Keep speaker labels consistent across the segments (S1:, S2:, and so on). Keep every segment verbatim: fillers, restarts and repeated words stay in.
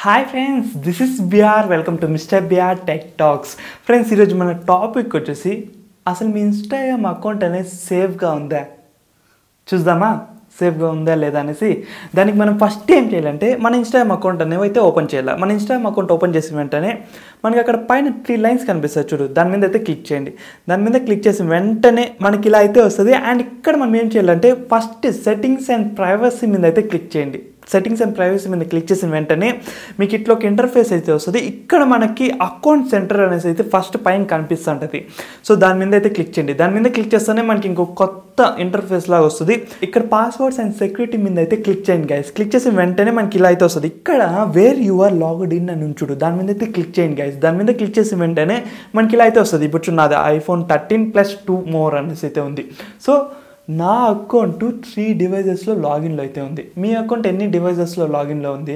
S1: Hi friends, this is BR. Welcome to mister BR tech talks. Friends, ఈరోజు మన topic వచ్చేసి అసలు మీ Instagram account అనేది సేఫ్గా ఉందా చూద్దామా. సేఫ్గా ఉందా లేదా అనేసి దానికి మనం ఫస్ట్ ఏం చేయాలంటే మన ఇన్స్టాగ్రామ్ అకౌంట్ అనేవి అయితే ఓపెన్ చేయాలి. మన ఇన్స్టాగ్రామ్ అకౌంట్ ఓపెన్ చేసిన వెంటనే మనకి అక్కడ పైన త్రీ లైన్స్ కనిపిస్తాయి చూడు, దాని మీద అయితే క్లిక్ చేయండి. దాని మీద క్లిక్ చేసిన వెంటనే మనకి ఇలా అయితే వస్తుంది. అండ్ ఇక్కడ మనం ఏం చేయాలంటే ఫస్ట్ సెట్టింగ్స్ అండ్ ప్రైవసీ మీద అయితే క్లిక్ చేయండి. సెట్టింగ్స్ అండ్ ప్రైవసీ మీద క్లిక్ చేసిన వెంటనే మీకు ఇట్లా ఒక ఇంటర్ఫేస్ అయితే వస్తుంది. ఇక్కడ మనకి అకౌంట్ సెంటర్ అనేసి అయితే ఫస్ట్ పైన కనిపిస్తుంటుంది. సో దాని మీద అయితే క్లిక్ చేయండి. దాని మీద క్లిక్ చేస్తేనే మనకి ఇంకో కొత్త ఇంటర్ఫేస్ లాగా వస్తుంది. ఇక్కడ పాస్వర్డ్స్ అండ్ సెక్యూరిటీ మీద అయితే క్లిక్ చేయండి గైస్. క్లిక్ చేసిన వెంటనే మనకి ఇలా అయితే వస్తుంది. ఇక్కడ where you are logged in అని ఉంచుడు, దాని మీద అయితే క్లిక్ చేయండి గైస్. దాని మీద క్లిక్ చేసిన వెంటనే మనకి ఇలా అయితే వస్తుంది. ఇప్పుడు చూడది iPhone thirteen plus two more అనేసి అయితే ఉంది. సో నా అకౌంట్ త్రీ డివైజెస్లో లాగిన్లో అయితే ఉంది. మీ అకౌంట్ ఎన్ని డివైజెస్లో లాగిన్లో ఉంది?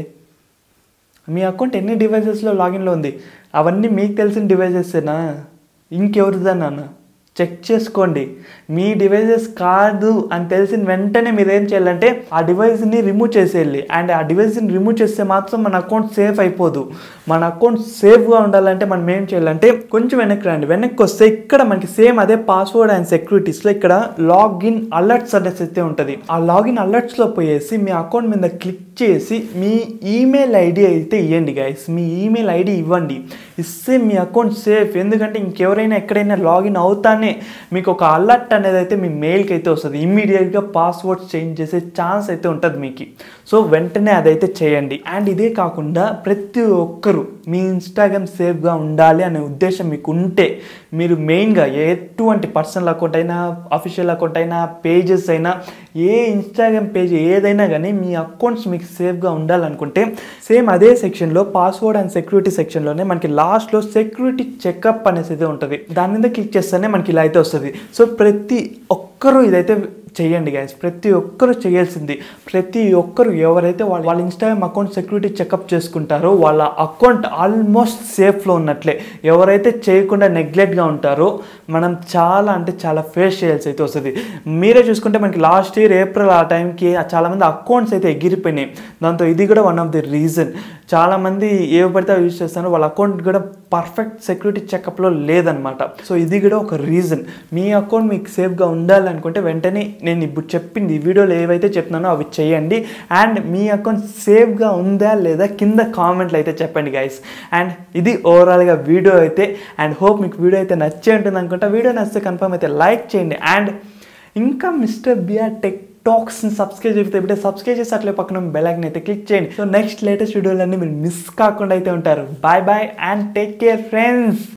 S1: మీ అకౌంట్ ఎన్ని డివైజెస్లో లాగిన్లో ఉంది? అవన్నీ మీకు తెలిసిన డివైజెస్సేనా, ఇంకెవరిదన్నా చెక్ చేసుకోండి. మీ డివైజెస్ కాదు అని తెలిసిన వెంటనే మీరు ఏం చేయాలంటే ఆ డివైస్ని రిమూవ్ చేసేయాలి. అండ్ ఆ డివైస్ని రిమూవ్ చేస్తే మాత్రం మన అకౌంట్ సేఫ్ అయిపోదు. మన అకౌంట్ సేఫ్గా ఉండాలంటే మనం ఏం చేయాలంటే కొంచెం వెనక్కి రండి. వెనక్కి వస్తే ఇక్కడ మనకి సేమ్ అదే పాస్వర్డ్ అండ్ సెక్యూరిటీస్లో ఇక్కడ లాగిన్ అలర్ట్స్ అనేసి అయితే ఉంటుంది. ఆ లాగిన్ అలర్ట్స్లో పోయేసి మీ అకౌంట్ మీద క్లిక్ చేసి మీ ఈమెయిల్ ఐడి అయితే ఇవ్వండి గైస్. మీ ఈమెయిల్ ఐడి ఇవ్వండి. ఇస్తే మీ అకౌంట్ సేఫ్. ఎందుకంటే ఇంకెవరైనా ఎక్కడైనా లాగిన్ అవుతానే మీకు ఒక అలర్ట్ అనేది అయితే మీ మెయిల్కి అయితే వస్తుంది. ఇమ్మీడియట్గా పాస్వర్డ్ చేంజ్ చేసే ఛాన్స్ అయితే ఉంటుంది మీకు. సో వెంటనే అదైతే చేయండి. అండ్ ఇదే కాకుండా ప్రతి ఒక్కరు మీ ఇన్స్టాగ్రామ్ సేఫ్గా ఉండాలి అనే ఉద్దేశం మీకు ఉంటే మీరు మెయిన్గా ఎటువంటి పర్సనల్ అకౌంట్ అయినా, అఫీషియల్ అకౌంట్ అయినా, పేజెస్ అయినా, ఏ ఇన్స్టాగ్రామ్ పేజ్ ఏదైనా కానీ మీ అకౌంట్స్ మీకు సేఫ్గా ఉండాలనుకుంటే సేమ్ అదే సెక్షన్లో పాస్వర్డ్ అండ్ సెక్యూరిటీ సెక్షన్లోనే మనకి లాస్ట్లో సెక్యూరిటీ చెకప్ అనేసి అయితే ఉంటుంది. దాని మీద క్లిక్ చేస్తేనే మనకి ఇలా అయితే వస్తుంది. సో ప్రతి ఒక్కరూ ఇదైతే చేయండి గైస్. ప్రతి ఒక్కరు చేయాల్సింది. ప్రతి ఒక్కరు ఎవరైతే వాళ్ళ వాళ్ళ ఇన్స్టాగ్రామ్ అకౌంట్ సెక్యూరిటీ చెకప్ చేసుకుంటారో వాళ్ళ అకౌంట్ ఆల్మోస్ట్ సేఫ్లో ఉన్నట్లే. ఎవరైతే చేయకుండా నెగ్లెక్ట్గా ఉంటారో మనం చాలా అంటే చాలా ఫేస్ చేయాల్సి అయితే వస్తుంది. మీరే చూసుకుంటే మనకి లాస్ట్ ఇయర్ ఏప్రిల్ ఆ టైంకి చాలామంది అకౌంట్స్ అయితే ఎగిరిపోయినాయి. దాంతో ఇది కూడా వన్ ఆఫ్ ది రీజన్. చాలామంది ఏవి పడితే యూజ్ చేస్తారో వాళ్ళ అకౌంట్ కూడా పర్ఫెక్ట్ సెక్యూరిటీ చెకప్లో లేదనమాట. సో ఇది కూడా ఒక రీజన్. మీ అకౌంట్ మీకు సేఫ్గా ఉండాలనుకుంటే వెంటనే నేను ఇప్పుడు చెప్పింది ఈ వీడియోలో ఏవైతే చెప్తున్నానో అవి చేయండి. అండ్ మీ అకౌంట్ సేఫ్గా ఉందా లేదా కింద కామెంట్లు అయితే చెప్పండి గైస్. అండ్ ఇది ఓవరాల్గా వీడియో అయితే. అండ్ హోప్ మీకు వీడియో అయితే నచ్చే ఉంటుంది అనుకుంటా. వీడియో నచ్చితే కన్ఫర్మ్ అయితే లైక్ చేయండి. అండ్ ఇంకా మిస్టర్ బిఆర్ టెక్ టాక్స్ని సబ్స్క్రైబ్ చేస్తే ఇప్పుడే సబ్స్క్రైబ్ చేసి అట్లే పక్కన బెల్ ఐకాన్ అయితే క్లిక్ చేయండి. సో నెక్స్ట్ లేటెస్ట్ వీడియోలన్నీ మీరు మిస్ కాకుండా అయితే ఉంటారు. Bye bye and take care friends.